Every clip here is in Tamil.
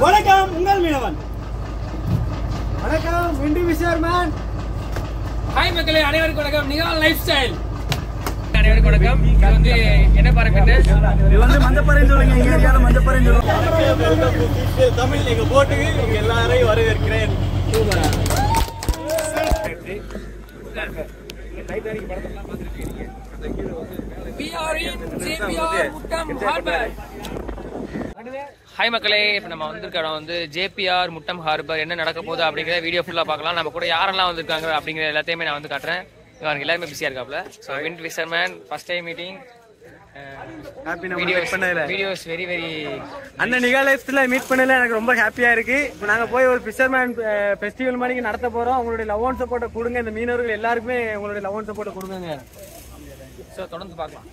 வணக்கம் உங்கள் மீனவன். வணக்கம் விண்டி ஃபிஷர்மேன். ஹாய் மக்களே, அனைவருக்கும் வணக்கம். நிகால் லைஃப் ஸ்டைல் அனைவருக்கும் வணக்கம். இது வந்து என்ன பாருங்க, இது வந்து மஞ்சப்பறைன்னு சொல்லுங்க. எங்க ஏரியால மஞ்சப்பறைன்னு சொல்லுங்க. தமிழ் எங்க போட்டுக்கு நீங்க எல்லாரையும் வரவேற்கிறேன். ஹாய் மக்களே, இப்போ நம்ம வந்திருக்க இடம் வந்து JPR முட்டம் ஹார்பர். என்ன நடக்க போகுது அப்படிங்கிற வீடியோ ஃபுல்லாக பார்க்கலாம். நம்ம கூட யாரெல்லாம் வந்திருக்காங்க அப்படிங்கிற எல்லாத்தையுமே நான் வந்து காட்டுறேன். இவங்க எல்லாருமே பிஸியாக இருக்காப்ல. So wind fisherman first time meeting. Videos very அண்ணன் நிகா லைஃப்ல மீட் பண்ணல எனக்கு ரொம்ப ஹாப்பியா இருக்கு. இப்போ நாங்க போய் ஒரு ஃபிஷர்மேன் ஃபெஸ்டிவல் மாதிரி நடத்த போறோம். உங்களுடைய லவ் அண்ட் சப்போர்ட்டை கொடுங்க. இந்த மீனவர்கள் எல்லாருக்குமே உங்களுடைய லவ் அண்ட் சப்போர்ட்டை கொடுங்க. ஸோ தொடர்ந்து பார்க்கலாம்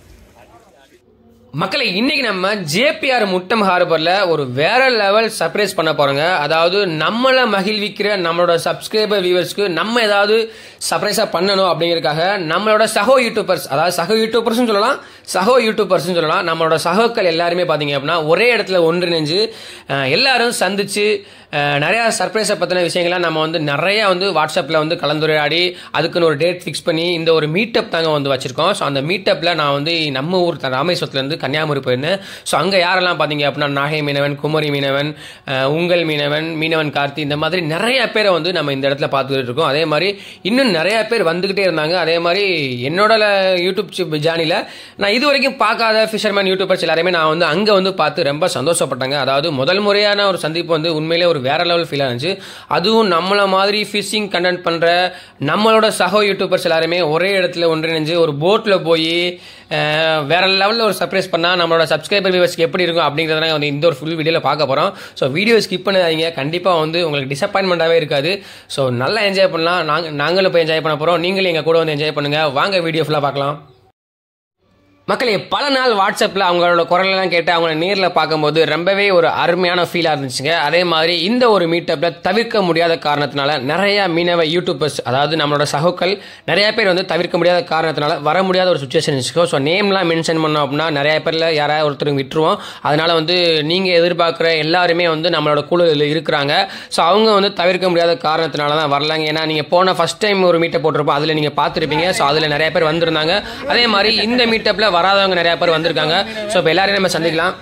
மக்களை. இன்னைக்கு நம்ம JPR முட்டம் ஹார்பர்ல ஒரு வேற லெவல் சர்ப்ரைஸ் பண்ண போறோங்க. அதாவது நம்மளை மகிழ்விக்கிற நம்மளோட சப்ஸ்கிரைபர் வியூவர்ஸ்க்கு நம்ம ஏதாவது சர்ப்ரைஸா பண்ணணும் அப்படிங்கறதுக்காக நம்மளோட சகோ யூடியூபர்ஸ், அதாவது சகோ யூடியூபர்ஸ் சொல்லலாம், நம்மளோட சகோக்கள் எல்லாருமே பாத்தீங்க அப்படின்னா ஒரே இடத்துல ஒன்றிணைஞ்சு எல்லாரும் சந்திச்சு நிறைய சர்ப்ரைஸை பத்தின விஷயங்கள்லாம் நம்ம வந்து நிறைய வந்து வாட்ஸ்அப்ல வந்து கலந்துரையாடி அதுக்குன்னு ஒரு டேட் ஃபிக்ஸ் பண்ணி இந்த ஒரு மீட்டப் தாங்க வந்து வச்சிருக்கோம். ஸோ அந்த மீட்டப்ல நான் வந்து நம்ம ஊர் ராமேஸ்வரத்துல இருந்து கன்னியாகுமரி போயிருந்தேன். ஸோ அங்க யாரெல்லாம் பாத்தீங்க அப்படின்னா நாகை மீனவன், குமரி மீனவன், உங்கள் மீனவன் கார்த்தி, இந்த மாதிரி நிறைய பேரை வந்து நம்ம இந்த இடத்துல பார்த்துக்கிட்டு இருக்கோம். அதே மாதிரி இன்னும் நிறைய பேர் வந்துகிட்டே இருந்தாங்க. அதே மாதிரி என்னோட யூடியூப் ஜேர்னில நான் இது வரைக்கும் பார்க்காத ஃபிஷர்மேன் யூடியூபர்ஸ் எல்லாருமே நான் வந்து அங்க வந்து பார்த்து ரொம்ப சந்தோஷப்பட்டாங்க. அதாவது முதல் முறையான ஒரு சந்திப்பு வந்து உண்மையிலே ஒரு வேற லெவல் ஃபீல் ஆச்சு. அதுவும் நம்மள மாதிரி ஃபிஷிங் கண்டென்ட் பண்ற நம்மளோட சகோ யூடியூபர்ஸ் எல்லாருமே ஒரே இடத்துல ஒன்றிணைஞ்சு ஒரு போட்ல போய் வேற லெவலில் ஒரு சர்ப்ரைஸ் பண்ணா நம்மளோட சப்ஸ்கிரைபர் வியூவர்ஸ்க்கு எப்படி இருக்கும் அப்படிங்கிறத வந்து இந்த ஒரு ஃபுல் வீடியோவில் பார்க்க போறோம். ஸோ வீடியோ ஸ்கிப் பண்ணாதீங்க. கண்டிப்பாக வந்து உங்களுக்கு டிசப்பாயின்மெண்ட்டாகவே இருக்காது. ஸோ நல்லா என்ஜாய் பண்ணலாம். நாங்களும் போய் என்ஜாய் பண்ண போறோம். நீங்களும் எங்க கூட வந்து என்ஜாய் பண்ணுங்க. வாங்க வீடியோ ஃபுல்லாக பார்க்கலாம். மக்களே, பல நாள் வாட்ஸ்அப்பில் அவங்களோட குரலெல்லாம் கேட்டு அவங்கள நேரில் பார்க்கும்போது ரொம்பவே ஒரு அருமையான ஃபீலாக இருந்துச்சுங்க. அதே மாதிரி இந்த ஒரு மீட்டப்பில் தவிர்க்க முடியாத காரணத்தினால நிறைய மீனவ யூடியூபர்ஸ், அதாவது நம்மளோட சகோக்கள் நிறைய பேர் வந்து தவிர்க்க முடியாத காரணத்தினால வர முடியாத ஒரு சுச்சுவேஷன் இருந்துச்சு. ஸோ நேம்லாம் மென்ஷன் பண்ணோம் அப்படின்னா நிறைய பேரில் யாராவது ஒருத்தருக்கு விட்டுருவோம். அதனால வந்து நீங்கள் எதிர்பார்க்குற எல்லாருமே வந்து நம்மளோட குழுவில் இருக்கிறாங்க. ஸோ அவங்க வந்து தவிர்க்க முடியாத காரணத்தினால தான் வரலாங்க. ஏன்னா நீங்கள் போன ஃபர்ஸ்ட் டைம் ஒரு மீட்டப் போட்டிருப்போம், அதில் நீங்கள் பார்த்துருப்பீங்க. ஸோ அதில் நிறைய பேர் வந்திருந்தாங்க. அதே மாதிரி இந்த மீட்டப்பில் வராதவங்க நிறைய பேர் வந்திருக்காங்க. சோ இப்ப எல்லாரையும் நம்ம சந்திக்கலாம்.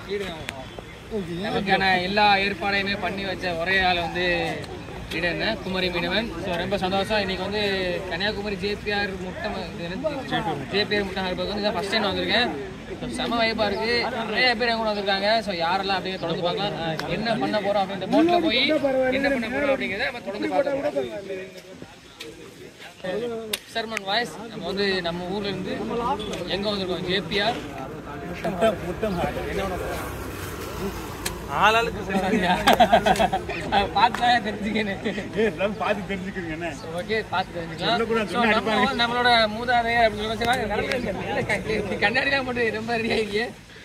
நமக்கான எல்லா ஏற்பாடையுமே பண்ணி வச்ச ஒரே ஆள் வந்து குமரி மீனவன். ஸோ ரொம்ப சந்தோஷம். இன்னைக்கு வந்து கன்னியாகுமரி JPR முட்டம் ஹார்பருக்கு வந்து ஃபர்ஸ்ட் டைம் வந்திருக்கேன். செம வைப்பா இருக்கு. நிறைய பேர் எங்க கூட வந்திருக்காங்க. ஸோ யாரெல்லாம் அப்படியே தொடர்ந்து பார்க்கலாம். என்ன பண்ண போறோம் அப்படின்ற போட்ல போய் என்ன பண்ண போறோம் அப்படிங்கிறத நம்ம தொடர்ந்து பார்க்கலாம். சர்மன் வாய்ஸ். நம்ம வந்து நம்ம ஊர்ல இருந்து எங்க வந்திருக்கோம், JPR முட்டம் ஆளாளுக்கு பார்த்து தெரிஞ்சுக்கிறீங்க. ஓகே, பார்த்து தெரிஞ்சுக்கலாம். நம்மளோட மூதாதையர் அப்படின்னு கண்ணாடிலாம் போட்டு ரொம்ப ரெடி ஆகிருக்கீங்க.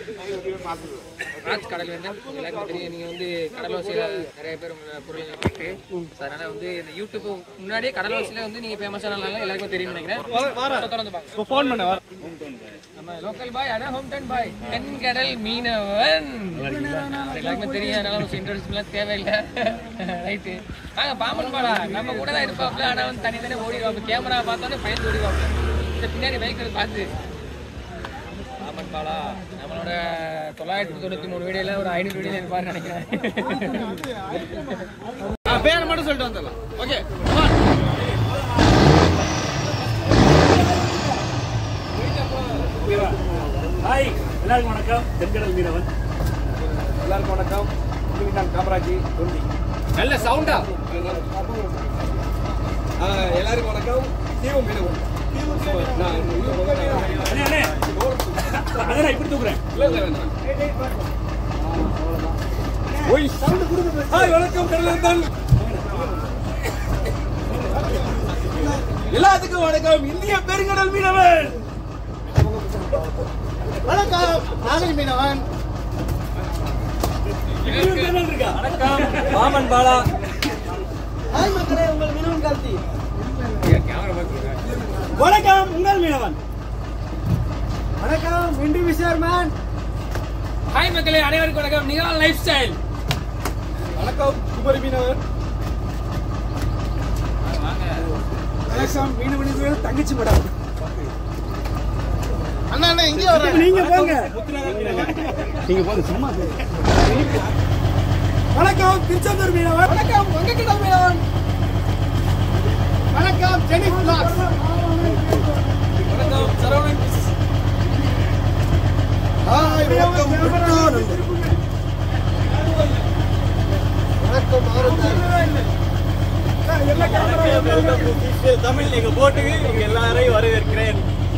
ராஜ் கடல் வந்து எல்லாருக்கும் தெரியும். நீங்க வந்து கடலோசையில நிறைய பேர் உங்களை பொருள் போட்டு, அதனால வந்து இந்த யூடியூப் முன்னாடியே கடலோசையில வந்து நீங்க ஃபேமஸான எல்லாருக்கும் தெரியும் நினைக்கிறேன். தொடர்ந்து பாருங்க. ஃபோன் பண்ண வர நம்ம லோக்கல் பாய், அதான் ஹோம் டவுன் பாய், தென்கடல் மீனவன். எல்லாருக்குமே தெரியும். அதனால இன்ட்ரோடக்ஷன்லாம் தேவையில்லை. ரைட்டு, வாங்க. பாம்பன் பாலா நம்ம கூட தான் இருப்பாப்ல. ஆனா வந்து தனித்தனி ஓடிடுவாப்ல. கேமரா பார்த்தோன்னே பயந்து ஓடிடுவாப்ல. இந்த பின்னாடி பைக் பார்த்து பாம்பன் பாலா நம்மளோட 993 வீடியோல ஒரு 500 வீடியோ இருப்பாரு நினைக்கிறேன். பேர் மட்டும் சொல்லிட்டு வந்துடலாம். ஓகே, ஹாய், எல்லாருக்கும் வணக்கம். தென்கடல் மீனவன். எல்லாருக்கும் வணக்கம். காமராஜி தொண்டி. நல்ல சவுண்டா. எல்லாருக்கும் வணக்கம். தீவும் மீனவன். இப்படி தூக்குறேன். வணக்கம் கடலந்தன். எல்லாத்துக்கும் வணக்கம். இந்திய பெருங்கடல் மீனவன். வணக்கம் நாகை மீனவன். வணக்கம் மாமன் பாலா. ஹாய் மக்களே, உங்கள் மீனவன் கார்த்தி. வணக்கம் உங்கள் மீனவன். வணக்கம் விண்டி ஃபிஷர்மேன். ஹாய் மக்களே, அனைவருக்கும் வணக்கம். Nikhal lifestyle. வணக்கம் குமரி மீனவர். வணக்கம் மீனவனின் தங்கச்சி மேடம். அண்ணா அண்ணா இங்கே வர நீங்க போங்க. நீங்க போங்க சும்மா. வணக்கம் திருச்செந்தூர் மீனவர். வணக்கம் வங்கக்கடல் மீனவன். வணக்கம் ஜெனிஃப் பிளாக்ஸ். வணக்கம் சரவணன். ஹாய் வணக்கம் விட்டோன். வணக்கம் ஆரந்தன். எல்லா கேமரா தமிழ் எங்க போட்டுக்கு உங்க எல்லாரையும் வரவேற்கிறேன்.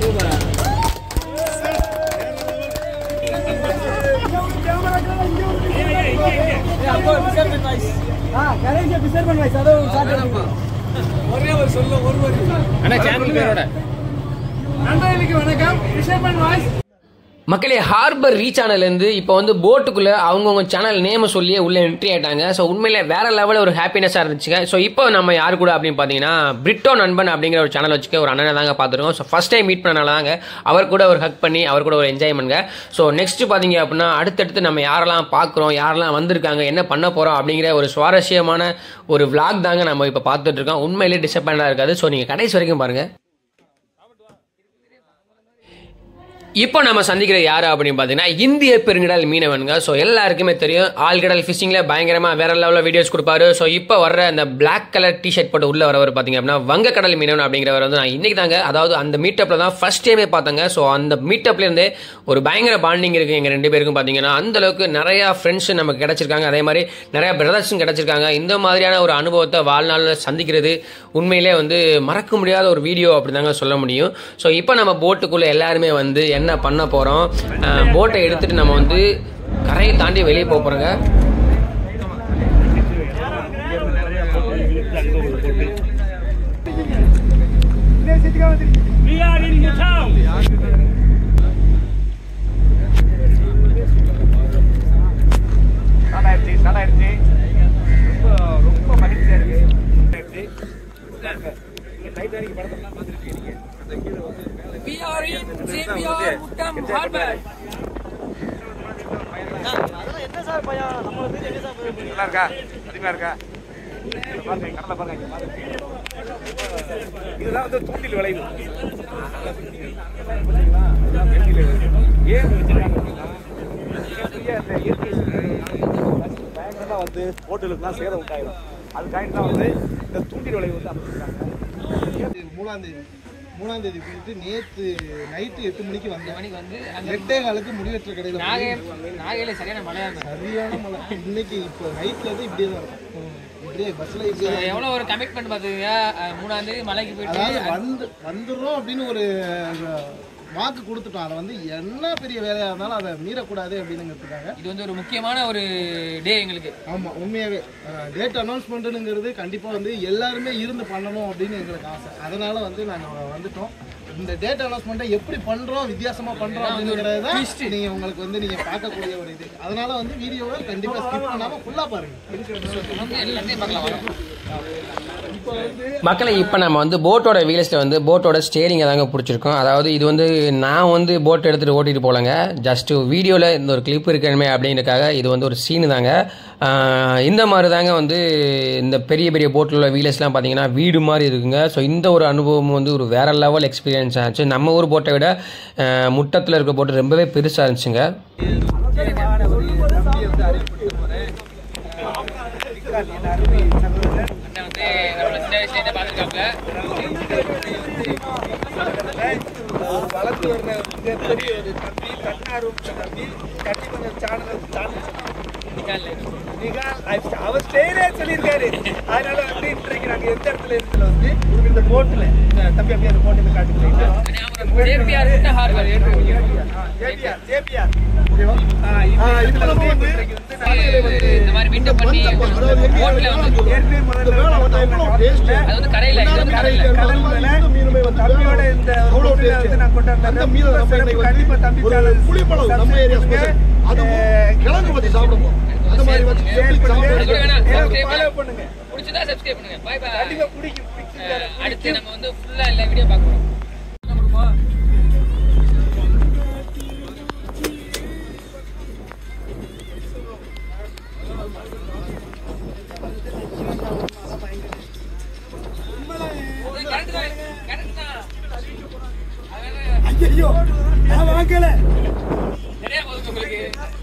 ஒரே ஒரு சொல்ல ஒரு வணக்கம். மக்களே ஹார்பர் ரீச் ஆனதுலேருந்து இப்போ வந்து போட்டுக்குள்ளே அவங்கவுங்க சேனல் நேமை சொல்லியே உள்ளே என்ட்ரி ஆகிட்டாங்க. ஸோ உண்மையிலே வேற லெவலில் ஒரு ஹாப்பினஸாக இருந்துச்சுங்க. ஸோ இப்போ நம்ம யார் கூட அப்படின்னு பார்த்தீங்கன்னா பிரிட்டோ நண்பன் அப்படிங்கிற ஒரு சேனல் வச்சுக்க ஒரு அண்ணனை தாங்க பார்த்துருக்கோம். ஸோ ஃபர்ஸ்ட் டைம் மீட் பண்ணனால தாங்க அவர் கூட ஒரு ஹக் பண்ணி அவர் கூட ஒரு என்ஜாய்மெண்ட்ங்க. ஸோ நெக்ஸ்ட் பார்த்தீங்க அப்படின்னா அடுத்தடுத்து நம்ம யாரெல்லாம் பார்க்குறோம், யாரெல்லாம் வந்திருக்காங்க, என்ன பண்ண போகிறோம் அப்படிங்கிற ஒரு சுவாரஸ்யமான ஒரு விளாக் தாங்க நம்ம இப்போ பார்த்துட்டு இருக்கோம். உண்மையிலே டிசப்பாயிண்டாக இருக்காது. ஸோ நீங்கள் கடைசி வரைக்கும் பாருங்கள். இப்போ நம்ம சந்திக்கிற யாரு அப்படின்னு பார்த்தீங்கன்னா இந்திய பெருங்கடல் மீனவனுங்க. ஸோ எல்லாருக்குமே தெரியும் ஆழ்கடல் ஃபிஷிங்கில் பயங்கரமாக வேற லெவலில் வீடியோஸ் கொடுப்பாரு. ஸோ இப்போ வர்ற அந்த பிளாக் கலர் டிஷர்ட் போட்டு உள்ள வரவர் பார்த்தீங்க அப்படின்னா வங்கக்கடல் மீனவன் அப்படிங்கிறவர் வந்து நான் இன்னைக்கு தாங்க, அதாவது அந்த மீட்டப்பில் தான் ஃபர்ஸ்ட் டைமே பார்த்தேங்க. ஸோ அந்த மீட்டப்லேருந்தே ஒரு பயங்கர பாண்டிங் இருக்குது எங்கள் ரெண்டு பேருக்கும். பார்த்தீங்கன்னா அந்த அளவுக்கு நிறையா ஃப்ரெண்ட்ஸ் நமக்கு கிடைச்சிருக்காங்க, அதே மாதிரி நிறையா பிரதர்ஸும் கிடைச்சிருக்காங்க. இந்த மாதிரியான ஒரு அனுபவத்தை வாழ்நாளில் சந்திக்கிறது உண்மையிலே வந்து மறக்க முடியாத ஒரு வீடியோ அப்படி தாங்க சொல்ல முடியும். ஸோ இப்போ நம்ம போட்டுக்குள்ளே எல்லாருமே வந்து என்ன பண்ண போகிறோம், போட்டை எடுத்துகிட்டு நம்ம வந்து கரையை தாண்டி வெளியே போக போகிறோங்க. ரொம்ப மகிழ்ச்சியாக இருக்கு. We are in JPR Muttam Harbour. என்ன சார் பையன் நம்ம வந்து என்ன சார் நல்லா இருக்கா, அதிகமா இருக்கா பாருங்க, கடலை பாருங்க. இதெல்லாம் வந்து தூண்டில் விளைவு. ஏன் அந்த இயற்கை பயங்கரமா வந்து ஹோட்டலுக்குலாம் சேதம் உண்டாயிடும். அதுக்காக தான் வந்து இந்த தூண்டில் விளைவு வந்து அமைச்சிருக்காங்க. 3ஆம் தேதி போயிட்டு நேற்று நைட்டு 8 மணிக்கு வந்து 8:15 முடிவெற்ற கடையில் நாகையில சரியான மழை. இன்னைக்கு இப்போ நைட்ல இருந்து இப்படியே தான் இருக்கும். இப்படியே பஸ்ல எவ்வளோ ஒரு கமிட்மெண்ட் பார்த்துங்க. 3ஆம் தேதி மலைக்கு போயிட்டு வந்துடுறோம் அப்படின்னு ஒரு வாக்கு கொடுத்துட்டோம். அதை வந்து என்ன பெரிய வேலையாக இருந்தாலும் அதை மீறக்கூடாது அப்படின்னுங்கிறதுக்காக இது வந்து ஒரு முக்கியமான ஒரு டே எங்களுக்கு. ஆமாம், உண்மையாகவே டேட் அனௌன்ஸ்மெண்ட்டுங்கிறது கண்டிப்பாக வந்து எல்லாருமே இருந்து பண்ணணும் அப்படின்னு எங்களுக்கு ஆசை. அதனால் வந்து நாங்கள் வந்துட்டோம். இந்த டேட் அனௌன்ஸ்மெண்ட்டை எப்படி பண்ணுறோம், வித்தியாசமாக பண்ணுறோம் அப்படிங்கிறது தான் நீங்கள் உங்களுக்கு வந்து நீங்கள் பார்க்கக்கூடிய ஒரு இது. அதனால் வந்து வீடியோவை கண்டிப்பாக ஸ்கிப் பண்ணாமல் ஃபுல்லாக பாருங்கள், எல்லாத்தையும் பார்க்கலாம். மக்களை இப்போ நம்ம வந்து போட்டோட வீல்ஸில் வந்து போட்டோட ஸ்டேரிங்கை தாங்க பிடிச்சிருக்கோம். அதாவது இது வந்து நான் வந்து போட் எடுத்துகிட்டு ஓட்டிகிட்டு போகலங்க, ஜஸ்ட்டு வீடியோவில் இந்த ஒரு கிளிப் இருக்கணுமே அப்படின்றக்காக இது வந்து ஒரு சீனு தாங்க. இந்த மாதிரி தாங்க வந்து இந்த பெரிய பெரிய போட்டில் உள்ள வீலர்ஸ்லாம் பார்த்தீங்கன்னா வீடு மாதிரி இருக்குங்க. ஸோ இந்த ஒரு அனுபவம் வந்து ஒரு வேற லெவல் எக்ஸ்பீரியன்ஸ் ஆச்சு. நம்ம ஊர் போட்டை விட முட்டத்தில் இருக்க போட்டு ரொம்பவே பெருசாக இருந்துச்சுங்க. வளர்த்து வர்ற பெரிய ஒரு தம்பி, தன்னார்வம் தம்பி, கண்டிப்பாக சேனல் அவர் ஸ்டேலே சொல்லியிருக்காரு. அதனால வந்து இன்றைக்கு நாங்கள் எந்த இடத்துல இருக்கிற வந்து இந்த போட்டில் இந்த தம்பி அப்படியே அந்த போட்டில் காட்டுறீங்க. இந்த மாதிரி மீட்டப் பண்ணி போட்ல வந்து அது வந்து கரையில தம்பியோட இந்த வந்து நான் கொண்டாடுறேன். கண்டிப்பா தம்பி புளிப்பழம் நம்ம ஏரியா ஸ்பெஷல், அதுவும் கிழங்கு வச்சு சாப்பிடுவோம். அந்த மாதிரி வச்சு ஃபாலோ பண்ணுங்க. பிடிச்சதா சப்ஸ்கிரைப் பண்ணுங்க. Bye bye. கண்டிப்பா பிடிக்கும். அடுத்து நம்ம வந்து ஃபுல்லா எல்லா வீடியோ பார்க்கறோம். ஐயோ நான் வாங்கல நிறைய போகுது உங்களுக்கு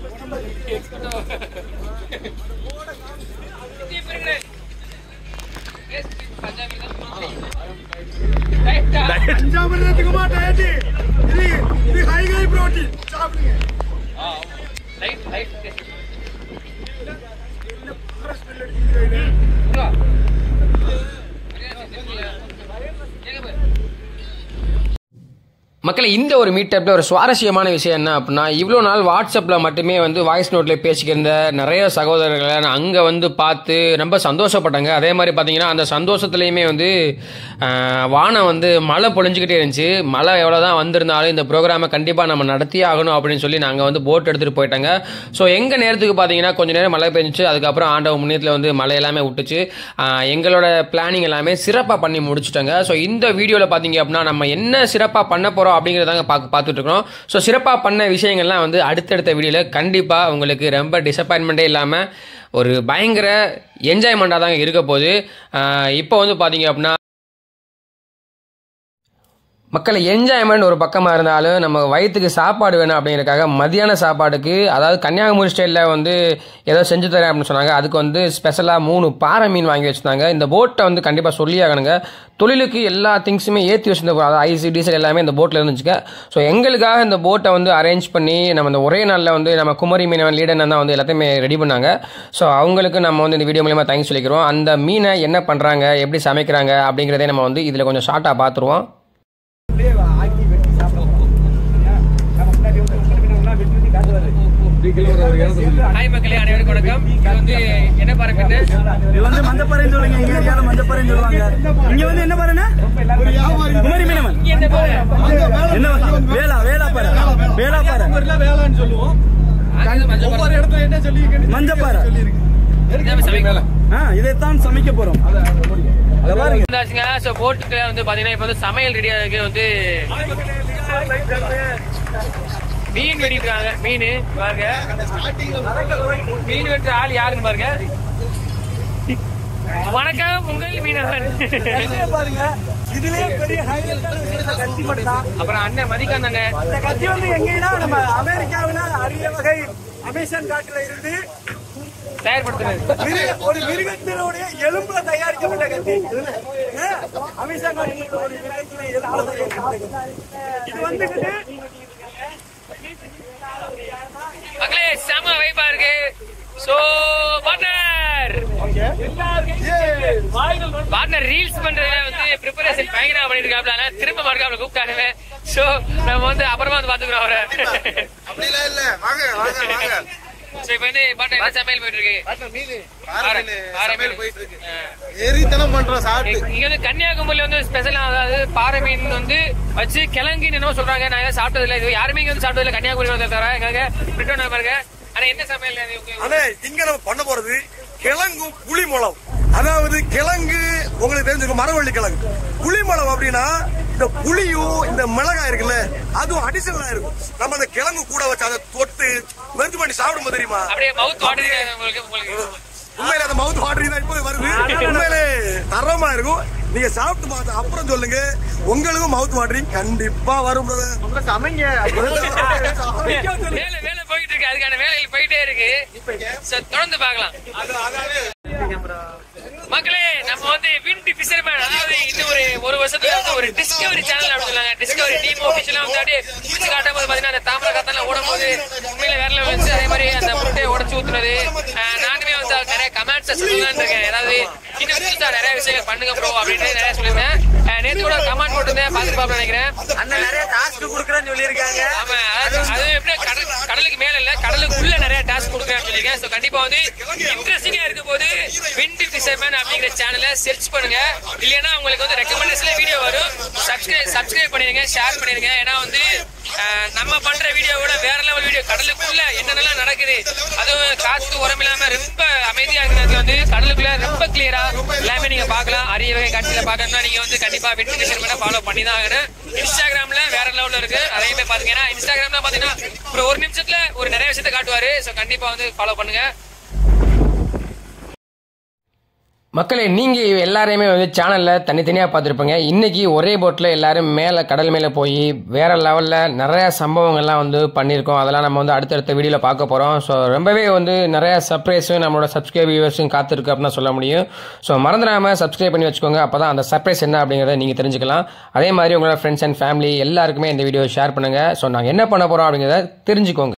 பஞ்சாமிரத்துக்கு மாட்டேன் இது ஹை புரோட்டீன் சாப்பிடுங்க மக்களை இந்த ஒரு மீட்டப்ல ஒரு சுவாரஸ்யமான விஷயம் என்ன அப்படின்னா இவ்வளோ நாள் வாட்ஸ்அப்பில் மட்டுமே வந்து வாய்ஸ் நோட்டில் பேசிக்கிருந்த நிறைய சகோதரர்களை நான் அங்கே வந்து பார்த்து ரொம்ப சந்தோஷப்பட்டாங்க. அதே மாதிரி பார்த்தீங்கன்னா அந்த சந்தோஷத்துலேயுமே வந்து வானம் வந்து மழை பொழிஞ்சிக்கிட்டே இருந்துச்சு. மழை எவ்வளோ தான் வந்திருந்தாலும் இந்த ப்ரோக்ராமை கண்டிப்பாக நம்ம நடத்தியே ஆகணும் அப்படின்னு சொல்லி நாங்கள் வந்து போட் எடுத்துகிட்டு போயிட்டாங்க. ஸோ எங்கள் நேரத்துக்கு பார்த்தீங்கன்னா கொஞ்சம் நேரம் மழை பெஞ்சிச்சு. அதுக்கப்புறம் ஆண்டவ முன்னேற்றத்தில் வந்து மழை எல்லாமே விட்டுச்சு. எங்களோட பிளானிங் எல்லாமே சிறப்பாக பண்ணி முடிச்சுட்டாங்க. ஸோ இந்த வீடியோவில் பார்த்தீங்க அப்படின்னா நம்ம என்ன சிறப்பாக பண்ண போகிறோம் அப்படிங்கிறதாங்க பார்த்துட்டு இருக்கோம். ஸோ சிறப்பாக பண்ண விஷயங்கள்லாம் வந்து அடுத்தடுத்த வீடியோவில் கண்டிப்பாக உங்களுக்கு ரொம்ப டிசப்பாயின்மெண்ட்டே இல்லாமல் ஒரு பயங்கர என்ஜாய்மெண்ட்டாக தாங்க இருக்க போகுது. இப்போ வந்து பார்த்தீங்க அப்படின்னா மக்களை என்ஜாய்மெண்ட் ஒரு பக்கமாக இருந்தாலும் நம்ம வயிற்றுக்கு சாப்பாடு வேணும் அப்படிங்கிறதுக்காக மதியான சாப்பாடுக்கு அதாவது கன்னியாகுமரி ஸ்டைலில் வந்து ஏதோ செஞ்சு தரேன் அப்படின்னு சொன்னாங்க. அதுக்கு வந்து ஸ்பெஷலாக 3 பாறை மீன் வாங்கி வச்சுருந்தாங்க. இந்த போட்டை வந்து கண்டிப்பாக சொல்லி ஆகணுங்க. தொழிலுக்கு எல்லா திங்ஸுமே ஏற்றி வச்சுருந்த அதாவது ஐசி டீசல் எல்லாமே இந்த போட்டில் இருந்துச்சுங்க. ஸோ எங்களுக்காக இந்த போட்டை வந்து அரேஞ்ச் பண்ணி நம்ம இந்த ஒரே நாளில் வந்து நம்ம குமரி மீனவன் லீடன் தான் வந்து எல்லாத்தையுமே ரெடி பண்ணாங்க. ஸோ அவங்களுக்கு நம்ம வந்து இந்த வீடியோ மூலியமாக தேங்க்ஸ் சொல்லிக்கிறோம். அந்த மீனை என்ன பண்ணுறாங்க எப்படி சமைக்கிறாங்க அப்படிங்கிறதே நம்ம வந்து இதில் கொஞ்சம் ஷார்ட்டாக பார்த்துருவோம். ஹாய் மக்களே, அனைவருக்கும் வணக்கம். இது வந்து என்ன பாறை மீன்? இது வந்து மஞ்சப்பாறைன்னு சொல்லுங்க. எங்க ஏரியால மஞ்சப்பாறைன்னு சொல்லுவாங்க. இங்க வந்து என்ன பாறைனா குமரி மீனவன். இங்க என்ன பாறை? என்ன வேலா பாறை. வேலா பாறை வேளான்னு சொல்லுவோம். ஒவ்வொரு இடத்துல என்ன சொல்லியிருக்கேன் மஞ்சப்பாறை இதைத்தான் சமைக்க போறோம். போட்டுக்கு வந்து பாத்தீங்கன்னா இப்ப வந்து சமையல் ரெடியா இருக்கு. வந்து மீன் வெடிக்கிறாங்க. மீன் பாருங்க, மீன் வெட்டுற ஆள் யாருன்னு பாருங்க. வணக்கம், உங்கள் மீனவன். பாருங்க இதுலயே பெரிய கத்தி மட்டும். அப்புறம் அண்ணன் மதிக்காந்த் அண்ணன். இந்த கத்தி வந்து எங்கன்னா நம்ம அமெரிக்காவில அரிய வகை அமேசான் காட்டுல இருந்து தயார்படுத்துறது ஒரு மிருகத்தினுடைய எலும்புல தயாரிக்கப்பட்ட கத்தி. அமேசான் காட்டுல ஒரு மிருகத்தினுடைய எலும்புல தயாரிக்கப்பட்ட இது வந்துகிட்டு மக்களே செம வைபா இருக்கு. சோ பார்ட்னர் ரீல்ஸ் பண்றதுல வந்து ப்ரிப்பரேஷன் பயங்கரமா பண்ணிட்டு இருக்காப்ல. திரும்ப மறுக்காம கூப்பிட்டானுவே. சோ நம்ம வந்து அப்புறமா வந்து பாத்துக்கிறோம் அவரை. அப்படிலாம் இல்ல, வாங்க வாங்க வாங்க. சோ இப்போ வந்து பார்ட்னர் என்ன சமையல் போயிட்டு இருக்கு? சமையல் போயிட்டு இருக்கு. எரித்தனம் பண்றோம் சாப்பிட்டு. இங்க வந்து கன்னியாகுமரியில வந்து ஸ்பெஷலா அதாவது பாறை மீன் வந்து வச்சு கிழங்கு என்னமோ சொல்றாங்க. நான் ஏதாவது சாப்பிட்டது இல்லை. இது யாருமே இங்க வந்து சாப்பிட்டது இல்லை. கன்னியாகுமரி வந்து தர எங்க பிரிட்டோன் பாருங்க. ஆனா என்ன சமையல் ஆனா இங்க நம்ம பண்ண போறது கிழங்கு புளி மிளகு. அதாவது கிழங்கு உங்களுக்கு தெரிஞ்சுக்க மரவள்ளி கிழங்கு புளி மிளகு அப்படின்னா இந்த புளியும் இந்த மிளகாய் இருக்குல்ல அதுவும் அடிஷனலா இருக்கும். நம்ம அந்த கிழங்கு கூட வச்சு அதை தொட்டு வெறுத்து பண்ணி சாப்பிடும்போது தெரியுமா அப்படியே மவுத் வாட்டர் உங்களுக்கு உண்மையில அந்த மவுத் வாட்டர் தான் இப்போ வருது. உண்மையிலே தரமா இருக்கும். நீங்க சாப்பிட்டு பார்த்து அப்புறம் சொல்லுங்க. உங்களுக்கும் மவுத் வாட்டரிங் கண்டிப்பா வரும். சமைங்க. வேலை போயிட்டு இருக்கு. அதுக்கான வேலைகள் போயிட்டே இருக்கு. தொடர்ந்து பார்க்கலாம் மக்களே. நம்ம வந்து விண்ட் ஃபிஷர்மேன் அதாவது இன்னும் ஒரு வருஷத்துல வந்து ஒரு டிஸ்கவரி சேனல் அப்படின்னு சொல்லாங்க. டிஸ்கவரி டீம் ஆஃபீஷியலா வந்து அப்படியே பிடிச்சு காட்டும் போது பாத்தீங்கன்னா அந்த தாமரை காத்தால ஓடும் போது உண்மையில வேற லெவல் இருந்துச்சு. அதே மாதிரி அந்த முட்டையை உடச்சு ஊத்துனது நானுமே வந்து நிறைய கமெண்ட்ஸ் சொல்லலான்னு இருக்கேன். அதாவது இன்னும் புதுசா நிறைய விஷயங்கள் பண்ணுங்க ப்ரோ அப்படின்னு நிறைய சொல்லியிருந்தேன். நேற்று கூட கமெண்ட் போட்டுருந்தேன், பாத்துட்டு பாப்பா நினைக்கிறேன். அண்ணன் நிறைய டாஸ்க் கொடுக்குறேன்னு சொல்லியிருக்காங்க. ஆமா, அது எப்படி கடலுக்கு மேல இல்ல கடலுக்குள்ள நிறைய டாஸ்க் கொடுக்குறேன்னு சொல்லியிருக்கேன். ஸோ கண்டிப்பா வந்து இன்ட்ரெஸ்டிங்கா இருக்கும் போது விண்ட் ஃபிஷர்மேன் அப்படிங்கிற சேனலை சர்ச் பண்ணுங்க. இல்லைன்னா உங்களுக்கு வந்து ரெக்கமெண்டேஷன்ல வீடியோ வரும். சப்ஸ்கிரைப் பண்ணிருங்க, ஷேர் பண்ணிருங்க. ஏன்னா வந்து நம்ம பண்ற வீடியோவோட வேற லெவல் வீடியோ கடலுக்குள்ள என்னென்னலாம் நடக்குது, அதுவும் காத்து உரமில்லாம ரொம்ப அமைதியா இருக்கிறது வந்து கடலுக்குள்ள ரொம்ப கிளியரா எல்லாமே நீங்க பாக்கலாம். அரிய வகை காட்சியில பாக்கணும்னா நீங்க வந்து கண்டிப்பா விண்ட் ஃபிஷர்மேனை ஃபாலோ பண்ணி தான் ஆகணும். இன்ஸ்டாகிராம்ல வேற லெவல்ல இருக்கு. அதையுமே பாத்தீங்கன்னா இன்ஸ்டாகிராம்ல பாத்தீங்கன்னா ஒரு நிமிஷத்துல ஒரு நிறைய விஷயத்த காட்டுவாரு. ஸோ கண்டிப்பா வந்து ஃபாலோ பண்ணுங்க. மக்களே, நீங்கள் எல்லாரையுமே வந்து சேனலில் தனித்தனியாக பார்த்துருப்பீங்க. இன்றைக்கி ஒரே போட்டில் எல்லாரும் மேலே கடல் மேலே போய் வேறு லெவலில் நிறையா சம்பவங்கள்லாம் வந்து பண்ணியிருக்கோம். அதெல்லாம் நம்ம வந்து அடுத்தடுத்த வீடியோவில் பார்க்க போகிறோம். ஸோ ரொம்பவே வந்து நிறையா சர்ப்ரைஸும் நம்மளோட சப்ஸ்கிரைப் வியூவர்ஸும் காத்திருக்கு அப்படின்னு தான் சொல்ல முடியும். ஸோ மறந்துடாமல் சப்ஸ்கிரைப் பண்ணி வச்சுக்கோங்க. அப்போ தான் அந்த சர்ப்ரைஸ் என்ன அப்படிங்கிறத நீங்கள் தெரிஞ்சுக்கலாம். அதே மாதிரி உங்களோட ஃப்ரெண்ட்ஸ் அண்ட் ஃபேமிலி எல்லாருக்குமே இந்த வீடியோ ஷேர் பண்ணுங்கள். ஸோ நாங்கள் என்ன பண்ண போகிறோம் அப்படிங்கிறத தெரிஞ்சுக்கோங்க.